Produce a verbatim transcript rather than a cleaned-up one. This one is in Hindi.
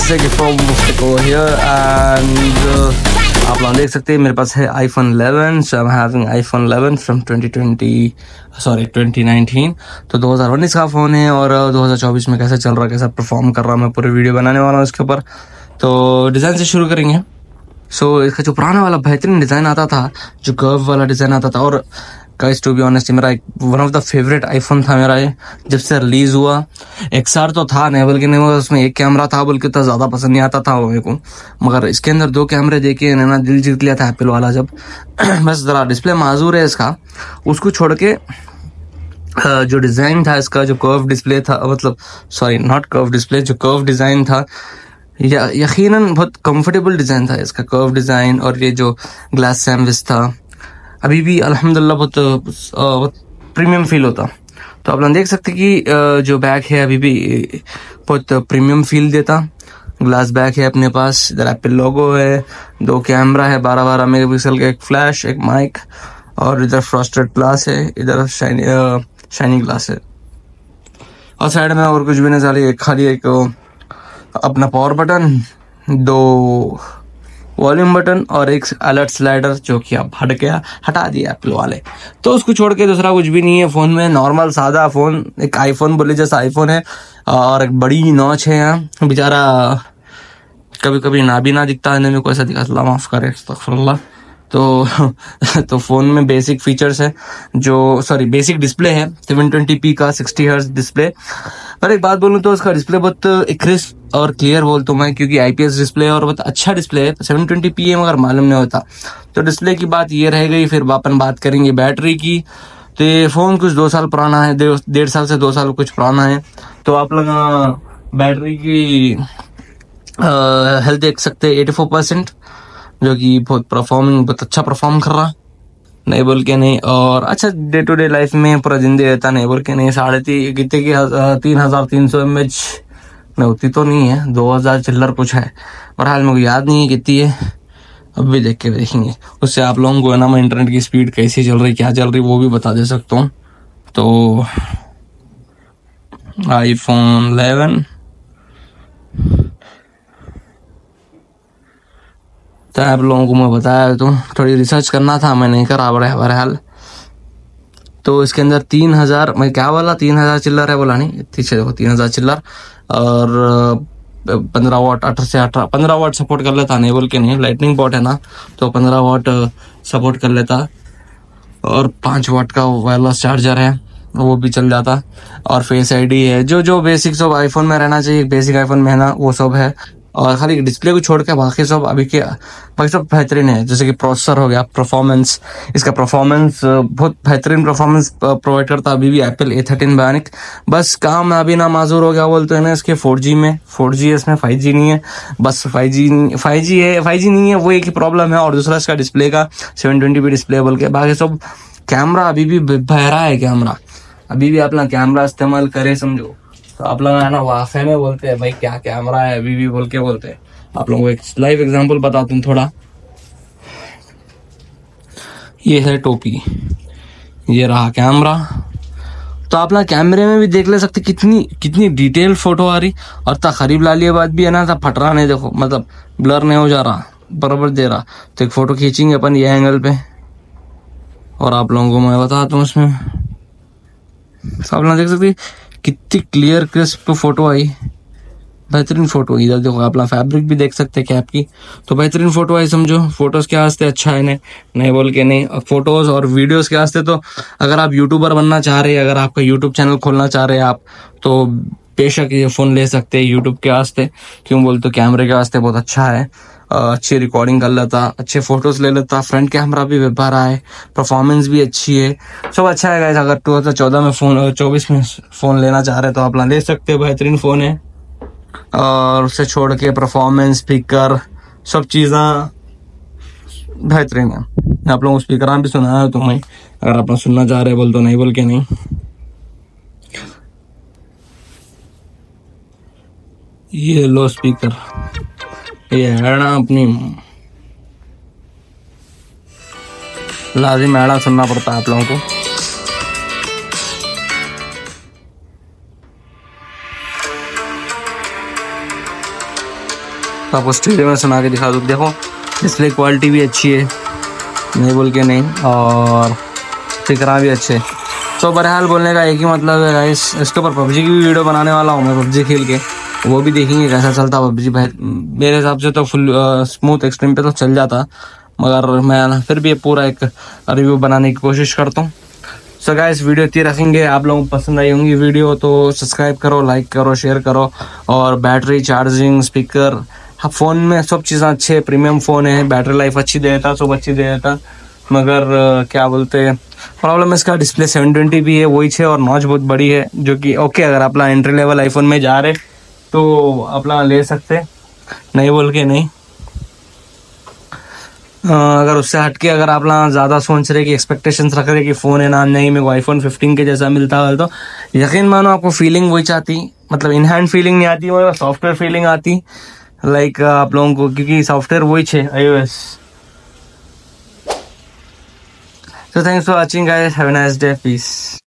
से गिफ्ट फ्रॉम मुफ्तिको हियर एंड आप लोग देख सकते हैं मेरे पास है iPhone eleven. So I am having iPhone eleven from twenty twenty sorry twenty nineteen. तो दो हज़ार उन्नीस का फ़ोन है और दो हज़ार चौबीस में कैसा चल रहा है, कैसा परफॉर्म कर रहा है, मैं पूरी वीडियो बनाने वाला हूँ इसके ऊपर. तो डिज़ाइन से शुरू करेंगे. सो so, इसका जो पुराना वाला बेहतरीन डिज़ाइन आता था, जो कर्व वाला डिज़ाइन आता था, और गाइस टू बी ऑनेस्ट मेरा एक one of the favourite iPhone था मेरा ये, जब से रिलीज हुआ. एक्सआर तो था नहीं, बल्कि नहीं, उसमें एक कैमरा था, बल्कि इतना ज़्यादा पसंद नहीं आता था वो मेरे को. मगर इसके अंदर दो कैमरे देखे ना दिल जीत लिया था एप्पल वाला जब. बस ज़रा डिस्प्ले माजूर है इसका, उसको छोड़ के जो डिज़ाइन था इसका, जो कर्व डिस्प्ले था, मतलब सॉरी नॉट कर्व डिस्प्ले, जो कर्व डिज़ाइन था, या यकीनन बहुत कंफर्टेबल डिज़ाइन था इसका, कर्व डिज़ाइन. और ये जो ग्लास सैंडविच था अभी भी अल्हम्दुलिल्लाह बहुत बहुत प्रीमियम फील होता. तो आप लोग देख सकते कि जो बैग है अभी भी बहुत प्रीमियम फील देता. ग्लास बैग है अपने पास, इधर एप्पल लोगो है, दो कैमरा है, बारह बारह मेगा पिक्सल का, एक फ्लैश, एक माइक, और इधर फ्रॉस्टेड ग्लास है, इधर शाइनी शाइनी ग्लास है. और साइड में और कुछ भी नहीं सारी, खाली एक अपना पावर बटन, दो वॉल्यूम बटन और एक अलर्ट स्लाइडर, जो कि अब हट गया, हटा दिया एप्पल वाले. तो उसको छोड़ के दूसरा कुछ भी नहीं है फ़ोन में. नॉर्मल सादा फ़ोन, एक आईफोन बोले जैसा आईफोन है, और एक बड़ी नॉच है यहाँ. बेचारा कभी कभी ना भी ना दिखता है, मेरे को ऐसा दिखा, अल्लाह माफ़ करे, अस्तगफिरुल्लाह. तो तो फ़ोन में बेसिक फीचर्स है, जो सॉरी बेसिक डिस्प्ले है सेवन ट्वेंटी पी का सिक्सटी हर्ट्ज डिस्प्ले. पर एक बात बोलूँ तो उसका डिस्प्ले बहुत क्रिस्प और क्लियर बोलता हूँ मैं, क्योंकि आईपीएस डिस्प्ले और बहुत अच्छा डिस्प्ले है. सेवन ट्वेंटी पी है मगर मालूम नहीं होता. तो डिस्प्ले की बात ये रह गई. फिर अपन बात करेंगे बैटरी की. तो ये फ़ोन कुछ दो साल पुराना है, डेढ़ साल से दो साल कुछ पुराना है. तो आप लोग बैटरी की हेल्थ देख सकते हैं, एटी फोर परसेंट, जो कि बहुत परफॉर्मिंग बहुत अच्छा परफॉर्म कर रहा, नहीं बोल के नहीं. और अच्छा डे टू डे लाइफ में पूरा जिंदगी रहता, नहीं बोल के नहीं. साढ़े ती कितने की तीन हजार तीन सौ एम एच नहीं होती तो नहीं है, दो हजार चिल्लर कुछ है, पर हाल मेरे को याद नहीं है कितनी है. अब भी देख के देखेंगे, उससे आप लोगों को है ना मैं इंटरनेट की स्पीड कैसी चल रही, क्या चल रही, वो भी बता दे सकता हूँ. तो आईफोन इलेवन तो आप लोगों को मैं बताया, तो थोड़ी रिसर्च करना था, मैं नहीं करा बहरहाल. तो इसके अंदर तीन हजार मैं क्या बोला, तीन हजार चिल्लर है बोला नहीं, पीछे देखो तीन हजार चिल्लर, और पंद्रह वाट अठारह से अठारह पंद्रह वाट सपोर्ट कर लेता, नहीं बोल के नहीं, लाइटनिंग पोर्ट है ना, तो पंद्रह वाट सपोर्ट कर लेता. और पाँच वाट का वायरलेस चार्जर है, वो भी चल जाता. और फेस आईडी है, जो जो बेसिक सब आईफोन में रहना चाहिए, बेसिक आईफोन में है ना, वो सब है. और खाली डिस्प्ले को छोड़ के बाकी सब अभी के बाकी सब बेहतरीन है. जैसे कि प्रोसेसर हो गया, परफॉर्मेंस, इसका परफॉर्मेंस बहुत बेहतरीन परफॉर्मेंस प्रोवाइड करता अभी भी एप्पल ए थर्टीन बायोनिक. बस काम अभी ना माजूर हो गया बोलते हैं ना इसके फोर जी में, फोर जी है इसमें, फाइव जी नहीं है. बस फाइव जी फाइव जी है, फाइव जी नहीं है, वो एक ही प्रॉब्लम है. और दूसरा इसका डिस्प्ले का सेवन ट्वेंटी पी डिस्प्ले बोल के, बाकी सब कैमरा अभी भी बहरा है. कैमरा अभी भी अपना कैमरा इस्तेमाल करे समझो. तो आप लोग है ना वाफे में बोलते हैं भाई क्या कैमरा है, अभी भी बोल के बोलते हैं. आप लोगों को एक लाइव एग्जांपल बताता हूँ थोड़ा. ये है टोपी, ये रहा कैमरा. तो आप लोग कैमरे में भी देख ले सकते कितनी कितनी डिटेल फोटो आ रही. और ता करीब ला लिए बाद भी है ना, तब फट रहा नहीं, देखो मतलब ब्लर नहीं हो जा रहा, बराबर दे रहा. तो एक फोटो खींचेंगे अपन ये एंगल पे, और आप लोगों को मैं बताता हूँ उसमें. आप लोग देख सकते कितनी क्लियर क्रिस्प फोटो आई, बेहतरीन फोटो. इधर देखो आप लोग फैब्रिक भी देख सकते हैं कैप की, तो बेहतरीन फोटो आई समझो. फोटोज के वास्ते अच्छा है नहीं, नहीं बोल के नहीं. फोटोज और वीडियोस के वास्ते तो अगर आप यूट्यूबर बनना चाह रहे हैं, अगर आपका यूट्यूब चैनल खोलना चाह रहे हैं आप, तो बेशक ये फ़ोन ले सकते हैं यूट्यूब के वास्ते. क्यों बोल तो कैमरे के वास्ते बहुत अच्छा है, अच्छी रिकॉर्डिंग कर लेता, अच्छे फोटोज ले लेता, फ्रंट कैमरा भी व्यवहार है, परफॉर्मेंस भी अच्छी है, सब अच्छा है गाइस. अगर दो हज़ार चौदह में फ़ोन चौबीस में फ़ोन लेना चाह रहे तो आप ले सकते हो, बेहतरीन फ़ोन है. और उससे छोड़ के परफॉर्मेंस, स्पीकर, सब चीज़ें बेहतरीन है. आप लोगों को स्पीकर भी सुना है तुम्हें, अगर आप सुनना चाह रहे बोल तो नहीं बोल के नहीं. ये लो स्पीकर, ये है ना अपनी लाजिम ऐड़ा सुनना पड़ता है आप लोगों को. तो आपको स्टूडियो में सुना के दिखा दूँ। देखो डिस्प्ले क्वालिटी भी अच्छी है, नहीं बोल के नहीं, और स्पीकर भी अच्छे। तो बहरहाल बोलने का एक ही मतलब है गाइस, इसके ऊपर पबजी की भी वीडियो बनाने वाला हूँ मैं, पबजी खेल के वो भी देखेंगे कैसा चलता पबजी। भाई मेरे हिसाब से तो फुल स्मूथ एक्सट्रीम पे तो चल जाता, मगर मैं फिर भी पूरा एक रिव्यू बनाने की कोशिश करता हूँ। सो गाइस वीडियो इतनी रखेंगे, आप लोगों को पसंद आई होंगी वीडियो तो सब्सक्राइब करो, लाइक करो, शेयर करो। और बैटरी, चार्जिंग, स्पीकर, हाँ फ़ोन में सब चीज़ें अच्छे, प्रीमियम फ़ोन है, बैटरी लाइफ अच्छी दे देता, सब अच्छी दे देता। मगर क्या बोलते हैं, प्रॉब्लम इसका डिस्प्ले सेवन ट्वेंटी भी है वही है, और नॉच बहुत बड़ी है, जो कि ओके अगर अपना एंट्री लेवल आईफोन में जा रहे तो अपना ले सकते, नहीं बोल के नहीं। अगर उससे हटके अगर आप ना ज़्यादा सोच रहे कि एक्सपेक्टेशंस रख रहे कि फ़ोन है ना, नहीं मेरे को आईफोन फिफ्टीन के जैसा मिलता है, तो यकीन मानो आपको फीलिंग वही चाहती, मतलब इन हैंड फीलिंग नहीं आती, वो सॉफ्टवेयर फीलिंग आती लाइक आप लोगों को, क्योंकि सॉफ्टवेयर वही है iOS. So thanks for watching guys, have a nice day, peace।